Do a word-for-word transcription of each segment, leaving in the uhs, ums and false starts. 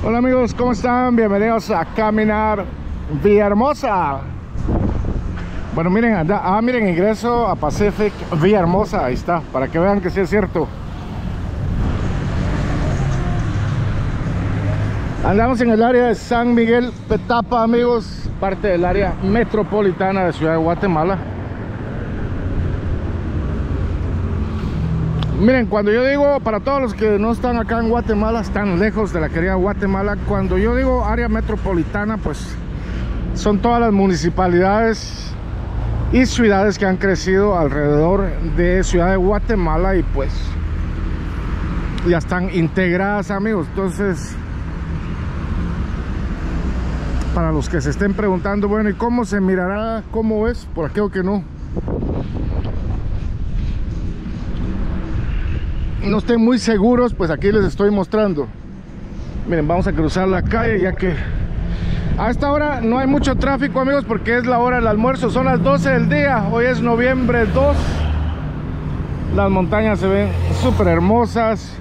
Hola amigos, ¿cómo están? Bienvenidos a Caminar Villahermosa. Bueno, miren, anda, ah, miren, ingreso a Pacific Villahermosa. Ahí está, para que vean que sí es cierto. Andamos en el área de San Miguel Petapa, amigos, parte del área metropolitana de Ciudad de Guatemala. Miren, cuando yo digo, para todos los que no están acá en Guatemala, están lejos de la querida Guatemala, cuando yo digo área metropolitana, pues son todas las municipalidades y ciudades que han crecido alrededor de Ciudad de Guatemala y pues ya están integradas, amigos. Entonces, para los que se estén preguntando, bueno, ¿y cómo se mirará? ¿Cómo es? Por aquello que no no estén muy seguros, pues aquí les estoy mostrando. Miren, vamos a cruzar la calle, ya que a esta hora no hay mucho tráfico, amigos, porque es la hora del almuerzo. Son las doce del día, hoy es noviembre dos. Las montañas se ven súper hermosas.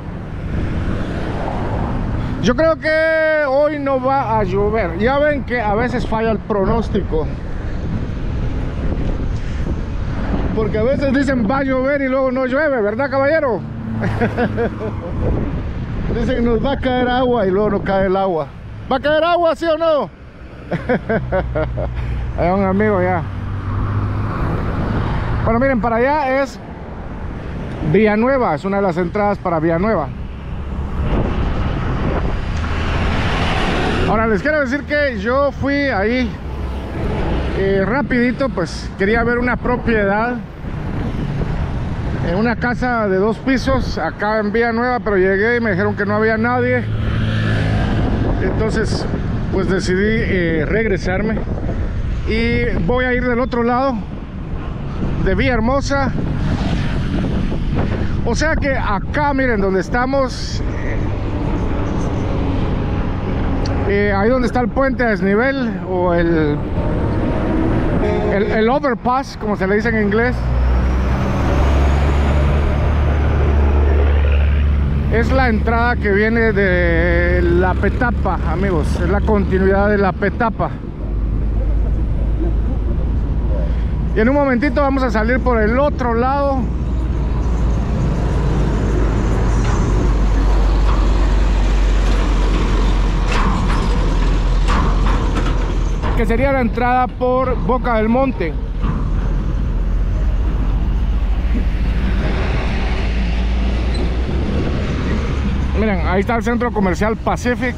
Yo creo que hoy no va a llover. Ya ven que a veces falla el pronóstico, porque a veces dicen va a llover y luego no llueve, ¿verdad, caballero? Dicen nos va a caer agua y luego no cae el agua. ¿Va a caer agua, sí o no? Hay un amigo ya. Bueno, miren, para allá es Villanueva, es una de las entradas para Villanueva. Ahora les quiero decir que yo fui ahí eh, rapidito, pues quería ver una propiedad en una casa de dos pisos acá en Villanueva, pero llegué y me dijeron que no había nadie. Entonces pues decidí eh, regresarme y voy a ir del otro lado de Villahermosa. O sea que acá, miren, donde estamos, eh, ahí donde está el puente a desnivel o el, el, el overpass, como se le dice en inglés, es la entrada que viene de la Petapa, amigos. Es la continuidad de la Petapa. Y en un momentito vamos a salir por el otro lado. Que sería la entrada por Boca del Monte. Miren, ahí está el centro comercial Pacific.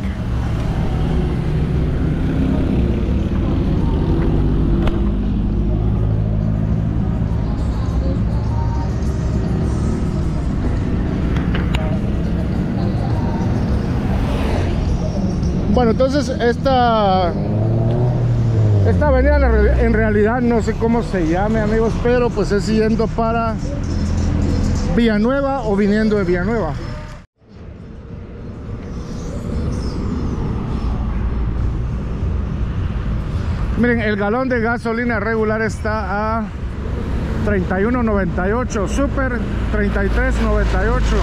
Bueno, entonces esta esta avenida en realidad no sé cómo se llame, amigos, pero pues es yendo para Villanueva o viniendo de Villanueva. Miren, el galón de gasolina regular está a treinta y uno noventa y ocho, super treinta y tres noventa y ocho.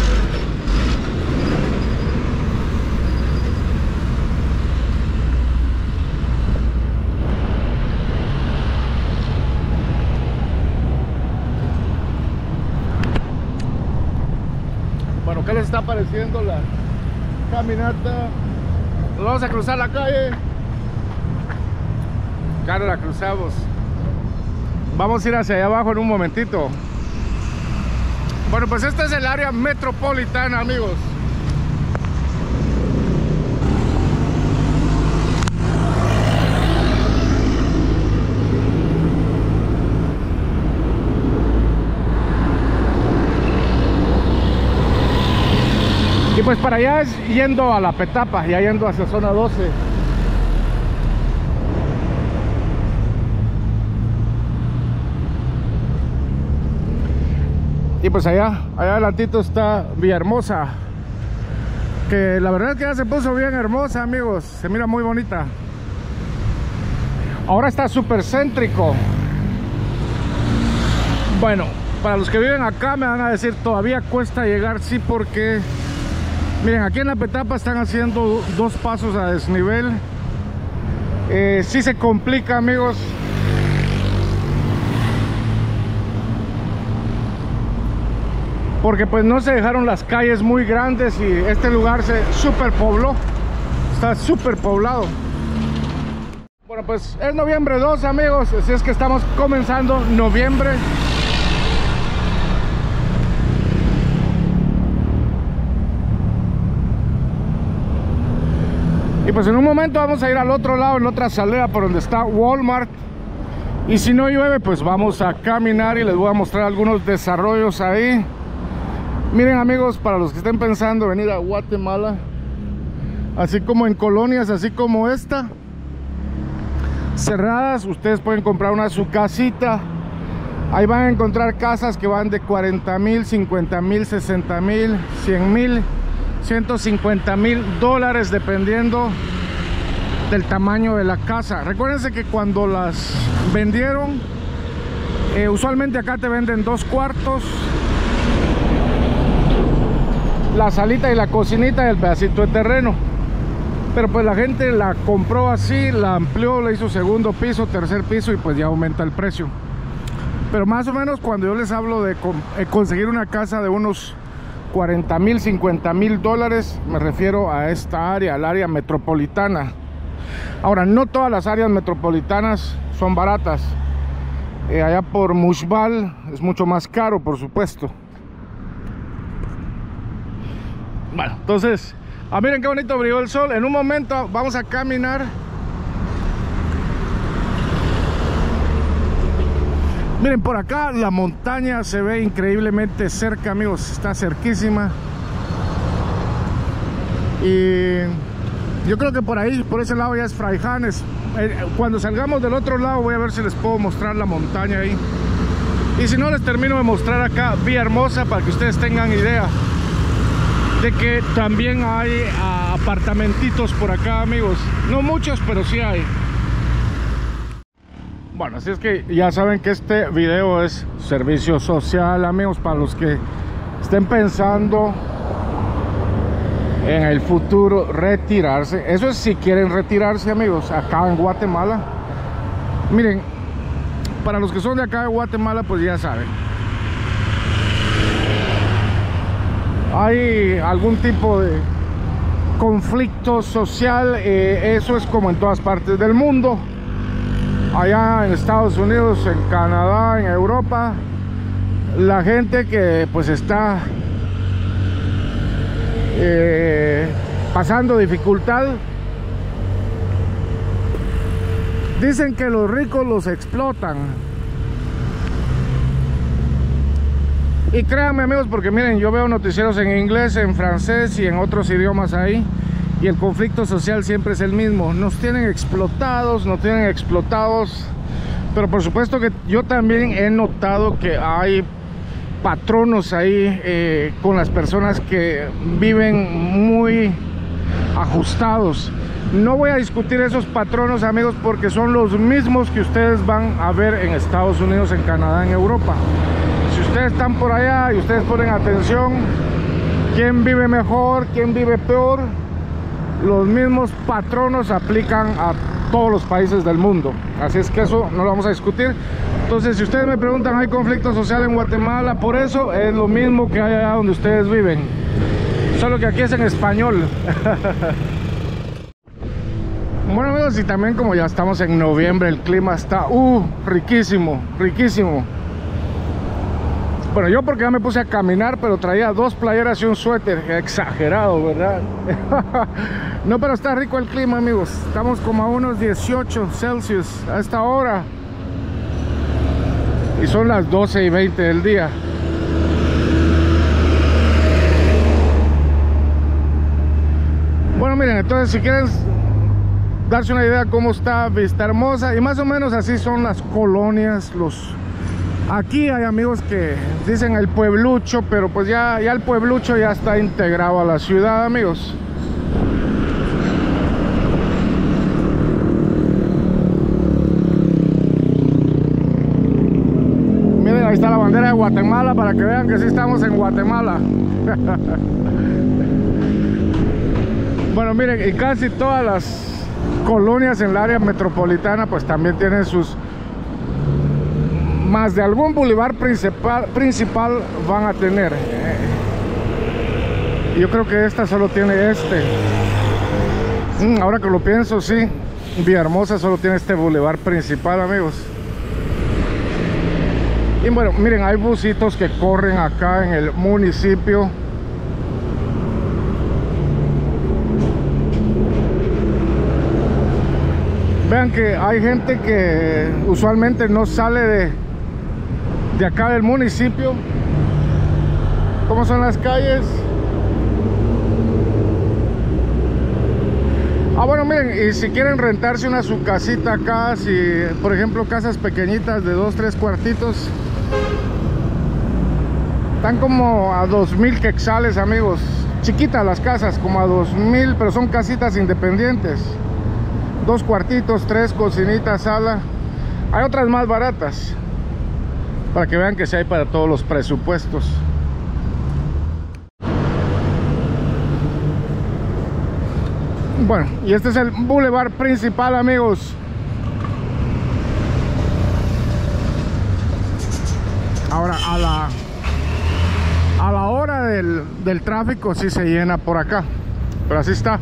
Bueno, ¿qué les está pareciendo la caminata? Nos vamos a cruzar la calle. Claro, la cruzamos. Vamos a ir hacia allá abajo en un momentito. Bueno, pues esta es el área metropolitana, amigos. Y pues para allá es yendo a la Petapa, ya yendo hacia zona doce. Y pues allá, allá adelantito está Villahermosa, que la verdad es que ya se puso bien hermosa, amigos. Se mira muy bonita. Ahora está súper céntrico. Bueno, para los que viven acá me van a decir todavía cuesta llegar, sí, porque Miren, aquí en la Petapa están haciendo dos pasos a desnivel. Eh, sí se complica, amigos. Porque pues no se dejaron las calles muy grandes y este lugar se superpobló. Está súper poblado. Bueno, pues es noviembre dos, amigos. Así es que estamos comenzando noviembre. Y pues en un momento vamos a ir al otro lado, en otra salida por donde está Walmart. Y si no llueve, pues vamos a caminar y les voy a mostrar algunos desarrollos ahí. Miren, amigos, para los que estén pensando venir a Guatemala, así como en colonias, así como esta, cerradas, ustedes pueden comprar una su casita. Ahí van a encontrar casas que van de cuarenta mil, cincuenta mil, sesenta mil, cien mil, ciento cincuenta mil dólares, dependiendo del tamaño de la casa. Recuérdense que cuando las vendieron, eh, usualmente acá te venden dos cuartos, la salita y la cocinita y el pedacito de terreno. Pero pues la gente la compró así, la amplió, le hizo segundo piso, tercer piso y pues ya aumenta el precio. Pero más o menos cuando yo les hablo de conseguir una casa de unos cuarenta mil, cincuenta mil dólares, me refiero a esta área, al área metropolitana. Ahora, no todas las áreas metropolitanas son baratas. Eh, allá por Mushbal es mucho más caro, por supuesto. Bueno, entonces, ah, miren qué bonito brilló el sol. En un momento vamos a caminar. Miren, por acá la montaña se ve increíblemente cerca, amigos. Está cerquísima. Y yo creo que por ahí, por ese lado ya es Fraijanes. Cuando salgamos del otro lado voy a ver si les puedo mostrar la montaña ahí. Y si no, les termino de mostrar acá Villahermosa para que ustedes tengan idea de que también hay uh, apartamentitos por acá, amigos. No muchos, pero sí hay. Bueno, así es que ya saben que este video es servicio social, amigos, para los que estén pensando en el futuro retirarse. Eso es si quieren retirarse, amigos, acá en Guatemala. Miren, para los que son de acá de Guatemala, pues ya saben, hay algún tipo de conflicto social. Eh, eso es como en todas partes del mundo. Allá en Estados Unidos, en Canadá, en Europa, la gente que pues está eh, pasando dificultad, dicen que los ricos los explotan. Y créanme, amigos, porque miren, yo veo noticieros en inglés, en francés y en otros idiomas ahí, y el conflicto social siempre es el mismo. Nos tienen explotados, nos tienen explotados. Pero por supuesto que yo también he notado que hay patronos ahí eh, con las personas que viven muy ajustados. No voy a discutir esos patronos, amigos, porque son los mismos que ustedes van a ver en Estados Unidos, en Canadá, en Europa. Si ustedes están por allá y ustedes ponen atención, quién vive mejor, quién vive peor, los mismos patronos aplican a todos los países del mundo. Así es que eso no lo vamos a discutir. Entonces, si ustedes me preguntan, ¿hay conflicto social en Guatemala? Por eso es lo mismo que hay allá donde ustedes viven, solo que aquí es en español. Bueno, amigos, y también como ya estamos en noviembre, el clima está uh, riquísimo, riquísimo. Bueno, yo porque ya me puse a caminar, pero traía dos playeras y un suéter. Exagerado, ¿verdad? No, pero está rico el clima, amigos. Estamos como a unos dieciocho Celsius a esta hora. Y son las doce y veinte del día. Bueno, miren, entonces si quieren darse una idea de cómo está Vistahermosa, y más o menos así son las colonias, los... Aquí hay amigos que dicen el pueblucho, pero pues ya, ya el pueblucho ya está integrado a la ciudad, amigos. Miren, ahí está la bandera de Guatemala para que vean que sí estamos en Guatemala. Bueno, miren, y casi todas las colonias en el área metropolitana pues también tienen sus, más de algún bulevar principal, principal van a tener. Yo creo que esta solo tiene este. Mm, ahora que lo pienso, sí, Villahermosa solo tiene este bulevar principal, amigos. Y bueno, miren, hay busitos que corren acá en el municipio. Vean que hay gente que usualmente no sale de, de acá del municipio. ¿Cómo son las calles? Ah, bueno, miren, y si quieren rentarse una su casita acá, si por ejemplo casas pequeñitas de dos, tres cuartitos, están como a dos mil quetzales, amigos. Chiquitas las casas, como a dos mil, pero son casitas independientes. Dos cuartitos, tres cocinitas, sala. Hay otras más baratas, para que vean que sí hay para todos los presupuestos. Bueno, y este es el bulevar principal, amigos. Ahora a la a la hora del, del tráfico sí se llena por acá, pero así está.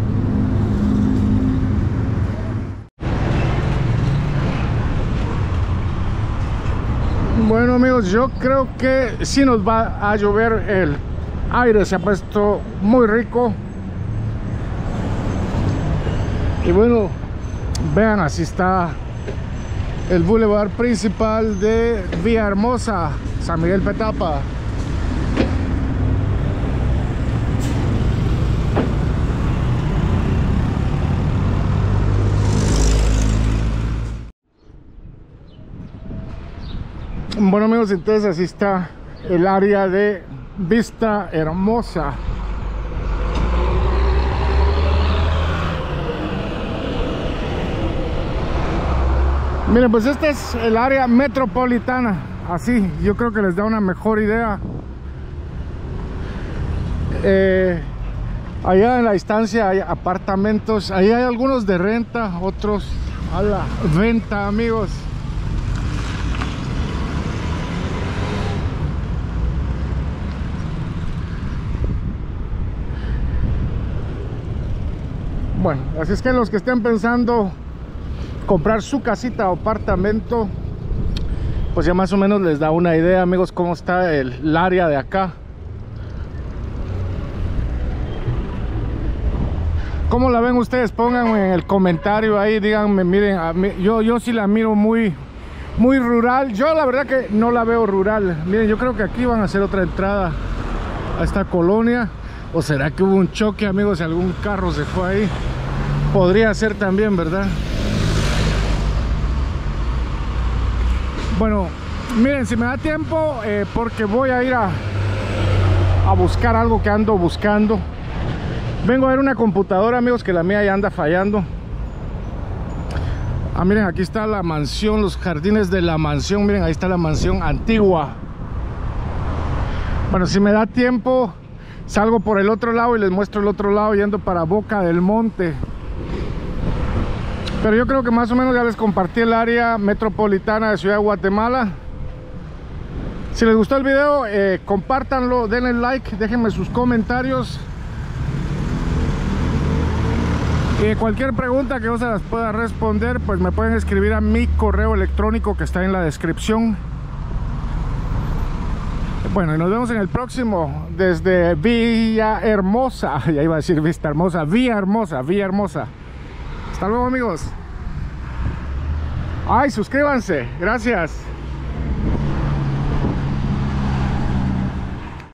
Bueno, amigos, yo creo que sí nos va a llover. El aire se ha puesto muy rico. Y bueno, vean, así está el bulevar principal de Villahermosa, San Miguel Petapa. Bueno, amigos, entonces así está el área de Vista Hermosa. Miren, pues este es el área metropolitana. Así, yo creo que les da una mejor idea. Eh, allá en la distancia hay apartamentos. Ahí hay algunos de renta, otros a la venta, amigos. Bueno, así es que los que estén pensando comprar su casita o apartamento, pues ya más o menos les da una idea, amigos, cómo está el, el área de acá. ¿Cómo la ven ustedes? Pónganme en el comentario ahí, díganme. Miren, a mí, yo, yo sí la miro muy, muy rural. Yo la verdad que no la veo rural. Miren, yo creo que aquí van a hacer otra entrada a esta colonia. ¿O será que hubo un choque, amigos? Si algún carro se fue ahí, podría ser también, ¿verdad? Bueno, miren, si me da tiempo, eh, porque voy a ir a, a buscar algo que ando buscando. Vengo a ver una computadora, amigos, que la mía ya anda fallando. Ah, miren, aquí está la mansión, los jardines de la mansión. Miren, ahí está la mansión antigua. Bueno, si me da tiempo, salgo por el otro lado y les muestro el otro lado, yendo para Boca del Monte. Pero yo creo que más o menos ya les compartí el área metropolitana de Ciudad de Guatemala. Si les gustó el video, eh, compártanlo, denle like, déjenme sus comentarios. Y cualquier pregunta que yo se las pueda responder, pues me pueden escribir a mi correo electrónico que está en la descripción. Bueno, y nos vemos en el próximo desde Villahermosa. Ya iba a decir Vista Hermosa, Villahermosa, Villahermosa. Hasta luego, amigos. Ay, suscríbanse. Gracias.